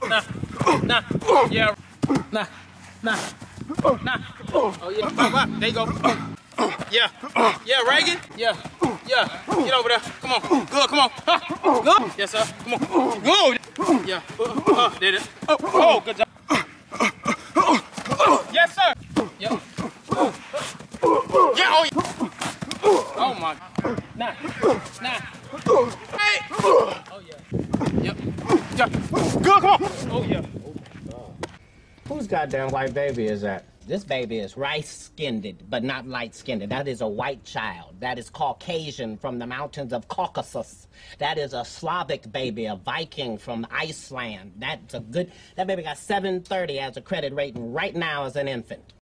Nah. Nah. Yeah. Nah. Nah. Nah. Oh, yeah. Wow. There you go. Yeah. Yeah, Reagan. Yeah. Yeah. Get over there. Come on. Good. Come on. Good. Yes, sir. Come on. Good. Yeah. Did it. Oh, good job. Yes, sir. Yeah. Yeah. Oh, yeah. Oh, my. Nah. Nah. Hey. Oh, yeah. Yep. Yeah. Good. Come on. Oh, yeah. Whose goddamn white baby is that? This baby is rice-skinned, but not light-skinned. That is a white child. That is Caucasian from the mountains of Caucasus. That is a Slavic baby, a Viking from Iceland. That baby got 730 as a credit rating right now as an infant.